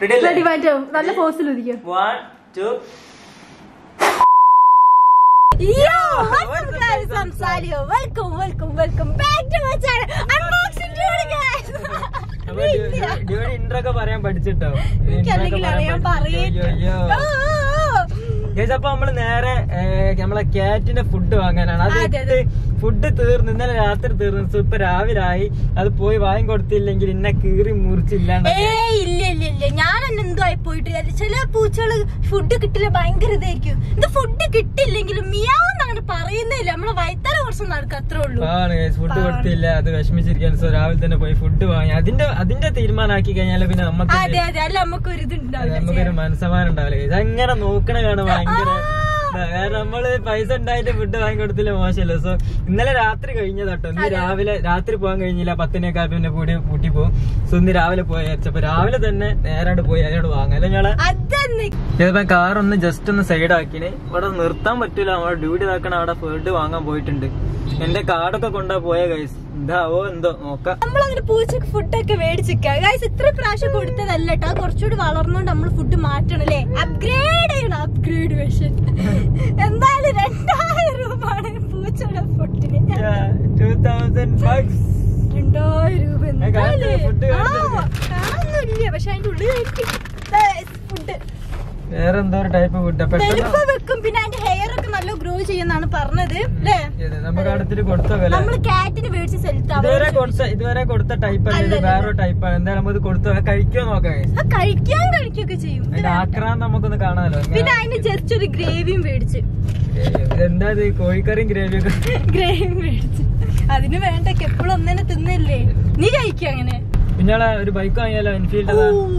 നല്ല പോസിലിരിക്കും. 1 2 ഇൻട്രോ ഒക്കെ പറയാൻ പഠിച്ചിട്ടോ. അപ്പൊ നമ്മള് നേരെ നമ്മളെ ക്യാറ്റിന്റെ ഫുഡ് വാങ്ങാനാണ്. അത് ഫുഡ് തീർന്നു, ഇന്നലെ രാത്രി തീർന്നു. ഇപ്പൊ രാവിലെ ആയി. അത് പോയി വാങ്ങി കൊടുത്തില്ലെങ്കിൽ ഇന്നെ കീറി മുറിച്ചില്ലാണ്ട്. ഇല്ല ഞാൻ എന്തോ ആയി പോയിട്ട്. ചില പൂച്ചകള് ഫുഡ് കിട്ടില്ല, ഭയങ്കര ഇതായിരിക്കും. ഇത് ഫുഡ് കിട്ടില്ലെങ്കിലും മിയാന്ന് അങ്ങനെ പറയുന്നില്ല. നമ്മളെ വയറ്റാല കുറച്ച് നടക്കും, അത്രേ ഉള്ളൂ. ഫുഡ് കൊടുത്തില്ല, അത് വിഷമിച്ചിരിക്കാൻ. സോ രാവിലെ തന്നെ പോയി ഫുഡ് വാങ്ങി. അതിന്റെ തീരുമാനമാക്കി കഴിഞ്ഞാൽ പിന്നെ നമുക്ക് നമുക്കൊരു മനസ്സമാനം ഉണ്ടാവില്ല. ഇതങ്ങനെ നോക്കണ കാണും ഭയങ്കര. കാരണം നമ്മള് പൈസ ഉണ്ടായിട്ട് ഫുഡ് വാങ്ങി കൊടുത്തില്ല, മോശമല്ലോ. സോ ഇന്നലെ രാത്രി കഴിഞ്ഞതാട്ടോ. ഇന്ന് രാത്രി പോകാൻ കഴിഞ്ഞില്ല. 10:00 പിന്നെ പൂട്ടി പോകും. സോ ഇന്ന് രാവിലെ പോയി വെച്ചപ്പോ രാവിലെ തന്നെ നേരായിട്ട് പോയി അതിനോട് വാങ്ങാം. അല്ലെ ഞങ്ങള് ചിലപ്പോ കാർ ഒന്ന് ജസ്റ്റ് ഒന്ന് സൈഡ് ആക്കിന്. ഇവിടെ നിർത്താൻ പറ്റൂല, നമ്മുടെ ഡ്യൂട്ടി ഇതാക്കണം. അവിടെ ഫുഡ് വാങ്ങാൻ പോയിട്ടുണ്ട്. എന്റെ കാർഡൊക്കെ കൊണ്ടാ പോയ ഗൈസ്. ഇതാവോ എന്തോ നോക്കാം. നമ്മളങ്ങനെ പൂച്ചക്ക് ഫുഡൊക്കെ മേടിച്ചിരിക്കാം ഗൈസ്. ഇത്ര പ്രാവശ്യം കൊടുത്തതല്ല കേട്ടോ, കുറച്ചുകൂടി വളർന്നോണ്ട് നമ്മൾ ഫുഡ് മാറ്റണം അല്ലേ. അപ്ഗ്രേഡ് ചെയ്യണം, അപ്ഗ്രേഡ് വേഷൻ. എന്തായാലും 2000 രൂപയാണ് പൂച്ചയുടെ ഫുഡിന്. 2000 bucks. 2000 രൂപ കാണുന്നില്ല, പക്ഷെ അതിന്റെ ഉള്ളിൽ ഫുഡ് വേറെ എന്തോ ഒരു ടൈപ്പ് ഫുഡ് വെക്കും. പിന്നെ അതിന്റെ ഹെയർ ഒക്കെ നല്ല ഗ്രോ ചെയ്യുന്നാണ് പറഞ്ഞത്. നമുക്ക് അടുത്തിട്ട് കൊടുത്തോ? നമ്മള് കാറ്റിന് മേടിച്ച് ഇതുവരെ കൊടുത്ത ടൈപ്പ് അല്ല, വേറെ ടൈപ്പാണ്. എന്തായാലും നമുക്ക് കൊടുത്തോ, കഴിക്കോ നോക്കാം. കഴിക്കുകയൊക്കെ ചെയ്യും. ആക്രാന്തം നമുക്കൊന്ന് കാണാമല്ലോ. പിന്നെ അതിന് ജസ്റ്റ് ഒരു ഗ്രേവിയും മേടിച്ച്. എന്താ കോഴിക്കറിയും ഗ്രേവിയൊക്കെ മേടിച്ച്. അതിന് വേണ്ടൊക്കെ എപ്പോഴും ഒന്നെ തിന്നില്ലേ. നീ കഴിക്കുക അങ്ങനെ. പിന്നെ ഒരു ബൈക്ക് വാങ്ങിയാലോ, എൻഫീൽഡ്.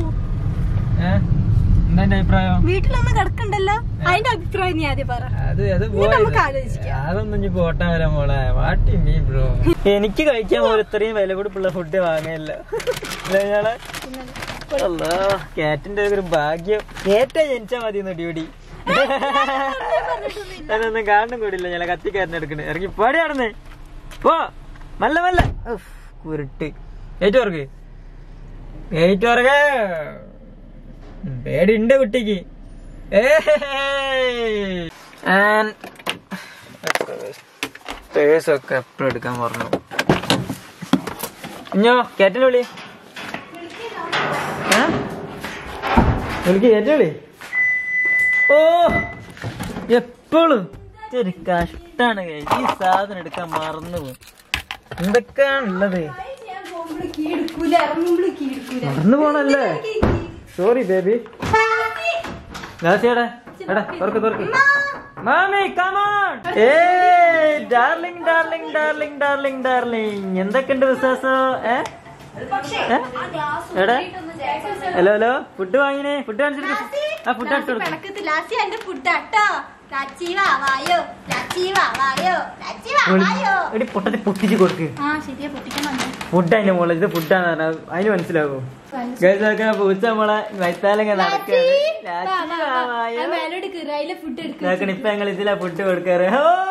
എന്താ അഭിപ്രായം? വീട്ടിലൊന്നും കിടക്കണ്ടല്ലോ, അതിന്റെ അഭിപ്രായം നീ ആദ്യം പറ. അതൊന്നും ഇനി പോട്ടാ വരാൻ മോളെ. വാട്ടി മീ ബ്രോ. എനിക്ക് കഴിക്കാൻ പോലെ ഇത്രയും വില കൊടുപ്പുള്ള ഫുഡ് വാങ്ങല്ല. കാറ്റിന്റെ ഒരു ഭാഗ്യം. കേറ്റാ ജനിച്ചാ മതി ഡ്യൂട്ടി. അതൊന്നും കാണും കൂടില്ല. ഞാൻ കത്തിക്കാരനെ എടുക്കണേ. ഇറങ്ങി പാടി നടന്നേ പോ. മല്ല മല്ല കുരുട്ട്. ഏറ്റോർക്ക് പേടിണ്ട് കുട്ടിക്ക്. പേഴ്സൊക്കെ എപ്പോഴും എടുക്കാൻ പറഞ്ഞു. ഇഞ്ഞോ കേറ്റിന് വിളി. വിളിക്ക് കേറ്റിന് വിളി. ഓ എപ്പോഴും ഒരു കഷ്ടാണ്. ഈ സാധനം എടുക്കാൻ മറന്നു പോകും. എന്തൊക്കെയാണുള്ളത്? മറന്നു പോണല്ലേ. Sorry baby. Mummy come on. Darling darling darling darling darling. എന്തൊക്കെയുണ്ട് വിശ്വാസം? എടാ ഹലോ ഹലോ. ഫുഡ് വാങ്ങിനേ. ഫുഡ് കാണിച്ചിട്ട് ആ ഫുഡ് ഇട്ട് കൊടുക്കും. പൊട്ടിച്ച് കൊടുക്ക്. ഫുഡ് അതിന്റെ മോളെ. ഇത് ഫുഡാന്ന് പറഞ്ഞാൽ അതിന് മനസ്സിലാവോ? പൂച്ച മോളെ വൈത്താലങ്ങ നടക്കണം. ഇപ്പൊ ഞങ്ങൾ ഇതിലാ ഫുഡ് കൊടുക്കാറ്.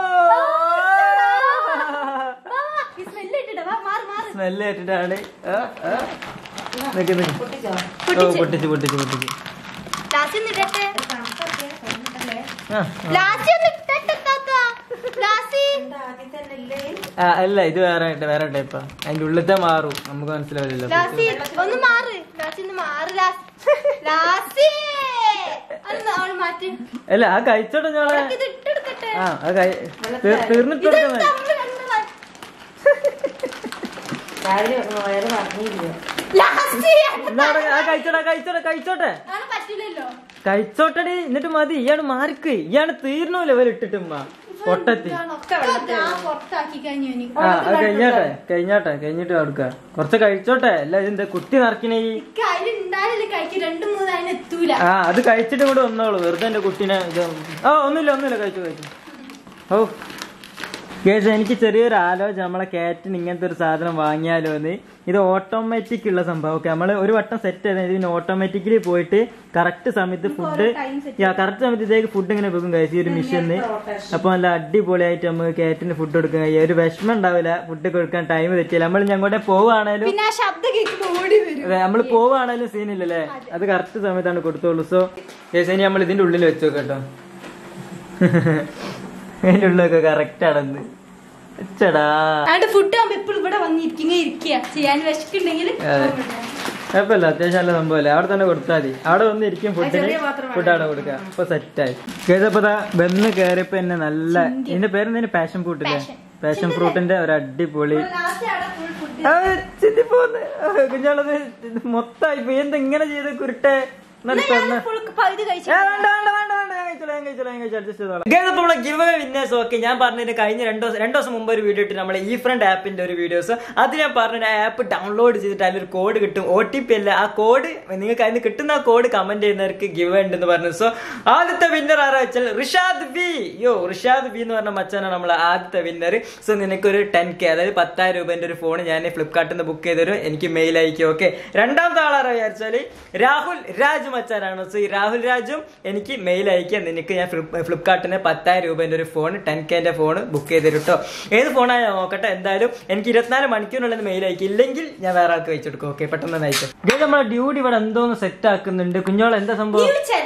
സ്മെല്ല് കേട്ടിട്ടാണ്. പൊട്ടിച്ച് പൊട്ടിച്ച് പൊട്ടിച്ച്. അല്ല ഇത് വേറെ ടൈപ്പാ. അതിന്റെ ഉള്ളിലത്തെ മാറും, നമുക്ക് മനസ്സിലാവില്ലല്ലോ. അല്ല ആ കഴിച്ചോട്ടെ ഞങ്ങളെ. ആ തീർന്നിട്ട് കഴിച്ചോട്ടടി. എന്നിട്ട് മതി. ഇയാള് മാറിക്ക്. ഇയാള് തീർന്നോ ലെവൽ ഇട്ടിട്ടുമ്മ പൊട്ടത്തി. കഴിഞ്ഞിട്ട് കൊടുക്ക. കുറച്ച് കഴിച്ചോട്ടെ. അല്ല ഇതിന്റെ കുത്തി നിറക്കണേ. അത് കഴിച്ചിട്ട് കൂടെ വന്നോളൂ. വെറുതെ എന്റെ കുട്ടീനെ. ഒന്നുമില്ല കഴിച്ചു. ഓ ഗൈസ് എനിക്ക് ചെറിയൊരു ആലോചന, നമ്മളെ കാറ്റിന് ഇങ്ങനത്തെ ഒരു സാധനം വാങ്ങിയാലോ എന്ന്. ഇത് ഓട്ടോമാറ്റിക് ഉള്ള സംഭവം. ഓക്കെ, നമ്മൾ ഒരു വട്ടം സെറ്റ് ചെയ്താൽ ഇതിന് ഓട്ടോമാറ്റിക്കലി പോയിട്ട് കറക്റ്റ് സമയത്ത് ഫുഡ് കറക്റ്റ് സമയത്ത് ഇതേക്ക് ഫുഡ് ഇങ്ങനെ വെക്കും ഗൈസ് ഈ ഒരു മെഷീനിൽ. അപ്പൊ നല്ല അടിപൊളിയായിട്ട് നമുക്ക് കാറ്റിന് ഫുഡ് കൊടുക്കാൻ കഴിയും. ഒരു വിഷമം ഉണ്ടാവില്ല, ഫുഡ് കൊടുക്കാൻ ടൈം തെറ്റില്ല. നമ്മൾ ഞങ്ങോട്ടെ പോവുകയാണേലും നമ്മൾ പോവുകയാണേലും സീനില്ലല്ലേ, അത് കറക്റ്റ് സമയത്താണ് കൊടുത്തോളൂ. സോ ഗൈസ് ഇനി നമ്മൾ ഇതിന്റെ ഉള്ളിൽ വെച്ചോ കേട്ടോ. അതിന്റെ ഉള്ളിലൊക്കെ കറക്റ്റ് ആണെന്ന് ഫുഡ് ഇവിടെ കുഴപ്പമില്ല, അത്യാവശ്യം നല്ല സംഭവമല്ലേ. അവിടെ തന്നെ കൊടുത്താൽ മതി, അവിടെ വന്ന് ഇരിക്കും ഫുഡിന്, ഫുഡ് അവിടെ കൊടുക്കുക. അപ്പൊ സെറ്റായി. കേട്ടപ്പോ വന്ന് കയറിയപ്പോ എന്നെ നല്ല, ഇതിന്റെ പേരെന്താ, പാഷൻ ഫ്രൂട്ടില്ലേ, പാഷൻ ഫ്രൂട്ടിന്റെ ഒരു അടിപൊളി കുഞ്ഞോളത് മൊത്തമായി ഇപ്പൊ എന്താ ഇങ്ങനെ ചെയ്ത് കുരുട്ടെ. ഞാൻ പറഞ്ഞതിന് കഴിഞ്ഞ രണ്ടു ദിവസം മുമ്പ് ഒരു വീഡിയോ ഇട്ട് നമ്മളെ ഈ ഫ്രണ്ട് ആപ്പിന്റെ ഒരു വീഡിയോസ്. അത് ഞാൻ പറഞ്ഞ ആപ്പ് ഡൗൺലോഡ് ചെയ്തിട്ട് അതിലൊരു കോഡ് കിട്ടും, OTP അല്ല. ആ കോഡ് നിങ്ങൾക്ക് അതിന് കിട്ടുന്ന ആ കോഡ് കമന്റ് ചെയ്യുന്നവർക്ക് ഗിവ് ഉണ്ടെന്ന് പറഞ്ഞു. സോ ആദ്യത്തെ വിന്നർ ആരാ വെച്ചാൽ റിഷാദ് ബി. റിഷാദ് ബി എന്ന് പറഞ്ഞ മച്ചാനാണ് നമ്മളെ ആദ്യത്തെ വിന്നർ. സോ നിനക്കൊരു 10K അതായത് 10,000 രൂപന്റെ ഒരു ഫോൺ ഞാൻ ഫ്ലിപ്കാർട്ടിൽ നിന്ന് ബുക്ക് ചെയ്തൊരു എനിക്ക് മെയിൽ അയക്കും. ഓക്കെ, രണ്ടാമത്തെ ആളാരാ വിചാരിച്ചാല് രാഹുൽ രാജ് മച്ചാനാണ്. സോ ഈ രാഹുൽ രാജും എനിക്ക് മെയിൽ അയക്കുക, നിനക്ക് ഞാൻ ഫ്ലിപ്കാർട്ടിന് 10,000 രൂപന്റെ ഒരു ഫോൺ 10Kന്റെ ഫോൺ ബുക്ക് ചെയ്ത് തരും കേട്ടോ. ഏത് ഫോണാണ് ഞാൻ നോക്കട്ടെ. എന്തായാലും എനിക്ക് 24 മണിക്കൂറിനുള്ളിൽ മെയിൽ അയക്കും, ഇല്ലെങ്കിൽ ഞാൻ വേറെ ആൾക്ക് വെച്ചെടുക്കും. ഓക്കെ, പെട്ടെന്ന് അയക്കും. നമ്മളെ ഡ്യൂട്ടി ഇവിടെ എന്തോന്ന് സെറ്റ് ആക്കുന്നുണ്ട്. കുഞ്ഞോളെ എന്താ സംഭവം?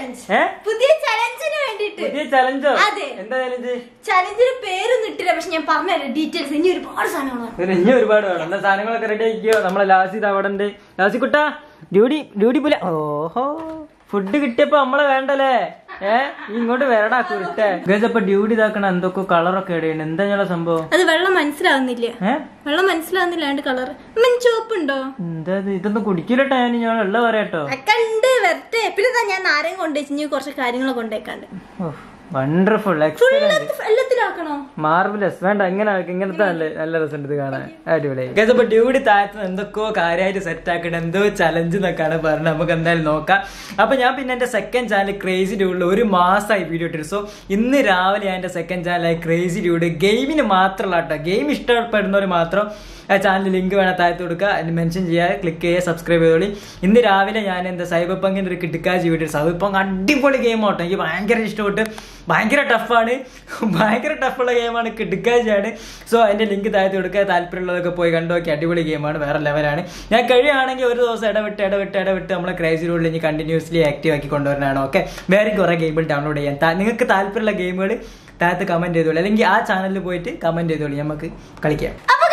പുതിയ ചലഞ്ചിന് വേണ്ടിട്ട്. പുതിയ ചലഞ്ചോ? എന്താ ചലഞ്ച്? ചലഞ്ചിന് പേരൊന്നും ഇട്ടില്ല, പക്ഷെ ഞാൻ പറഞ്ഞുതരാം ഡീറ്റെയിൽസ്. ഇനി ഒരുപാട് സാധനങ്ങളാണ്, ഇനി ഒരുപാട് വേണം. എന്താ സാധനങ്ങളൊക്കെ റെഡി ആക്കിയോ? നമ്മളെ ലാസി അവിടെ ഉണ്ട്. ലാസിക്കുട്ടാ ഡ്യൂട്ടി പോലെ. ഓഹോ, ഫുഡ് കിട്ടിയപ്പോ നമ്മളെ വേണ്ടല്ലേ. ഇങ്ങോട്ട് വരടാ കുരുട്ടെ. ഗൈസപ്പോ ഡ്യൂട്ടി ഇതാക്കണ എന്തൊക്കെ കളറൊക്കെ ഇടയുണ്ട്. എന്താ ഞങ്ങളെ സംഭവം? അത് വെള്ളം മനസ്സിലാവുന്നില്ല, വെള്ളം മനസ്സിലാവുന്നില്ല. കളർ ചോപ്പുണ്ടോ? എന്താ ഇതൊന്നും കുടിക്കില്ലട്ടോ. ഞാൻ ഉള്ള പറയാട്ടോ. കണ്ട് വരട്ടെ. പിന്നെ ഞാൻ നാരങ്ങ കൊണ്ടുവച്ചു, കുറച്ച് കാര്യങ്ങളൊക്കെ കൊണ്ടേക്കാണ്ട്. വണ്ടർഫുൾ, എല്ലാത്തിലാക്കണോ? മാർവലസ്. വേണ്ട, ഇങ്ങനത്തെ നല്ല രസമുണ്ട് ഇത് കാണാൻ, അടിപൊളിയായി. ഗൈസപ്പോ ഡ്യൂട്ടി താഴത്ത് എന്തൊക്കെയോ കാര്യമായിട്ട് സെറ്റ് ആക്കണ്ട, എന്തോ ചലഞ്ച് എന്നൊക്കെയാണ് പറഞ്ഞത്. നമുക്ക് എന്തായാലും നോക്കാം. അപ്പൊ ഞാൻ പിന്നെ എന്റെ സെക്കൻഡ് ചാനൽ ക്രേസി ഡ്യൂഡിൽ 1 മാസമായി വീഡിയോ ഇട്ടിരുന്നു. സോ ഇന്ന് രാവിലെ ഞാൻ എന്റെ സെക്കൻഡ് ചാനലായി ക്രേസി ഡ്യൂഡ് ഗെയിമിന് മാത്രമല്ല കേട്ടോ, ഗെയിം ഇഷ്ടപ്പെടുന്നവർ മാത്രം ചാനൽ ലിങ്ക് വേണം താഴത്ത് കൊടുക്കുക, അതിന് മെൻഷൻ ചെയ്യുക, ക്ലിക്ക് ചെയ്യുക, സബ്സ്ക്രൈബ് ചെയ്തോളി. ഇന്ന് രാവിലെ ഞാൻ എന്താ സൈബർ പങ്കിന്റെ ഒരു കിടക്കാജി വീഡിയോ. സൈബർ പങ്ക് അടിപൊളി ഗെയിം ആട്ടോ, എനിക്ക് ഭയങ്കര ഇഷ്ടപ്പെട്ട്. ഭയങ്കര ടഫാണ്, ഭയങ്കര ടഫുള്ള ഗെയിമാണ്, കിടക്കാജിയാണ്. സോ അതിന്റെ ലിങ്ക് താഴത്ത് കൊടുക്കുക, താല്പര്യമുള്ളതൊക്കെ പോയി കണ്ടുനോക്കി. അടിപൊളി ഗെയിമാണ്, വേറെ ലെവലാണ്. ഞാൻ കഴിയുകയാണെങ്കിൽ ഒരു ദിവസം ഇടവിട്ട് നമ്മളെ ക്രൈസി റോഡിൽ ഇനി കണ്ടിന്യൂസ്ലി ആക്റ്റീവ് ആക്കി കൊണ്ടുവരാനാണ്. ഓക്കെ, വേറെ കുറെ ഗെയിമുകൾ ഡൗൺലോഡ് ചെയ്യാൻ. നിങ്ങൾക്ക് താല്പര്യമുള്ള ഗെയിമുകൾ താഴത്ത് കമന്റ് ചെയ്തോളൂ, അല്ലെങ്കിൽ ആ ചാനലിൽ പോയിട്ട് കമന്റ് ചെയ്തോളൂ, നമുക്ക് കളിക്കാം.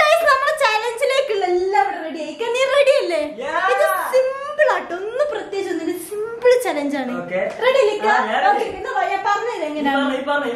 സിമ്പിൾ ആട്ടോ, ഒന്നും പ്രത്യേകിച്ച് ഒന്നും, സിമ്പിൾ ചലഞ്ച് ആണ്. റെഡി അല്ലേ? പറഞ്ഞത് എങ്ങനെയാണ്?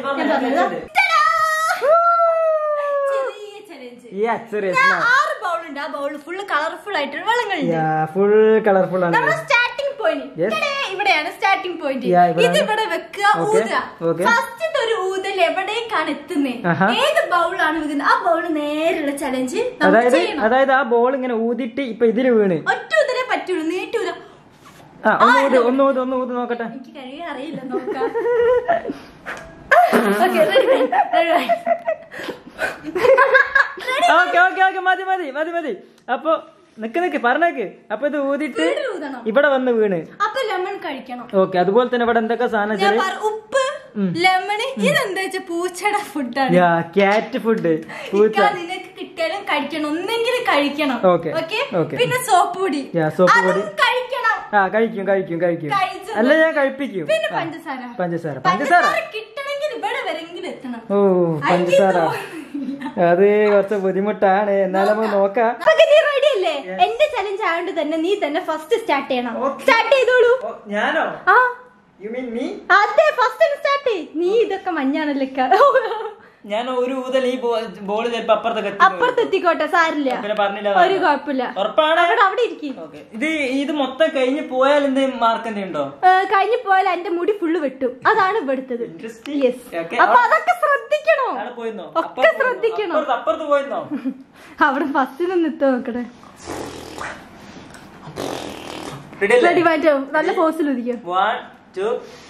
6 ബൗളുണ്ട്. ആ ബൗൾ ഫുൾ കളർഫുൾ ആയിട്ട് വെള്ളങ്ങളുണ്ട്. സ്റ്റാർട്ടിംഗ് പോയിന്റ് ഇവിടെയാണ്. സ്റ്റാർട്ടിംഗ് പോയിന്റ് ഇത് ഇവിടെ വെക്കുക, ഊതുക. ഫസ്റ്റ് ഒരു ഊതൽ എവിടേക്കാണ് എത്തുന്നത്, ഏത് ബൗളാണ് വെക്കുന്നത്, ആ ബൗള് നേരെയുള്ള ചലഞ്ച്. അതായത് ആ ബോൾ ഇങ്ങനെ ഊതിട്ട് ഇപ്പൊ ഇതില് വീണ് ഒറ്റ ഊതലേ പറ്റുള്ളൂ, നീട്ടൂല. ഒന്ന് ഊത് നോക്കട്ടെ. എനിക്ക് കഴിയാറിയില്ല, നോക്കാം. മതി. അപ്പൊ നിക്ക് പറഞ്ഞേക്ക്. അപ്പൊ ഇത് ഊതിട്ട് ഇവിടെ വന്ന് വീണ് അപ്പൊ ലെമൺ കഴിക്കണം. ഓക്കെ, അതുപോലെ തന്നെ ഇവിടെ എന്തൊക്കെ സാധനം, ഉപ്പ്, ലെമൺ. ഇതെന്താ വെച്ചാൽ പൂച്ചയുടെ ഫുഡാണ്, ക്യാറ്റ് ഫുഡ്. നിനക്ക് കിട്ടിയാലും കഴിക്കണം, ഒന്നെങ്കിലും കഴിക്കണം. ഓക്കെ. പിന്നെ സോപ്പ് പൊടി കഴിക്കണം. കഴിക്കും. അല്ല, ഞാൻ കഴിപ്പിക്കും. പിന്നെ പഞ്ചസാര കിട്ടണമെങ്കിൽ ഇവിടെ വരെങ്കിലും എത്തണം. ഓ, പഞ്ചസാര അത് കുറച്ച് ബുദ്ധിമുട്ടാണ്, എന്നാലും നമുക്ക് നോക്കാം. റെഡി അല്ലേ? എന്റെ ചലഞ്ച് ആയതുകൊണ്ട് തന്നെ നീ തന്നെ ഫസ്റ്റ് സ്റ്റാർട്ട് ചെയ്യണം. സ്റ്റാർട്ട് ചെയ്തോളൂ. ഞാനോ? അതെ, ഫസ്റ്റ് സ്റ്റാർട്ട്. നീ ഇതൊക്കെ മഞ്ഞാണല്ലേ. ഞാൻ ഒരു ഊതൽ ഈ ബോൾ ചിലപ്പോ അപ്പുറത്തെത്തിക്കോട്ടെ, സാരില്ല, ഒരു കുഴപ്പമില്ല. അവിടെ ഇരിക്കും. ഇത് മൊത്തം കഴിഞ്ഞു പോയാൽ എന്ത് മാർക്ക് ഉണ്ടോ? കഴിഞ്ഞു പോയാൽ എന്റെ മുടി ഫുള്ള് വെട്ടും, അതാണ് ഇവിടുത്തത്. അപ്പൊ അതൊക്കെ ശ്രദ്ധിക്കണോ, ഒക്കെ ശ്രദ്ധിക്കണോ. അപ്പുറത്ത് പോയിരുന്നോ? അവിടെ ഫസ്റ്റ് നിന്ന് നോക്കട്ടെ. റെഡി, മാറ്റോ, നല്ല പോസിൽ ഇരിക്കും. 1 2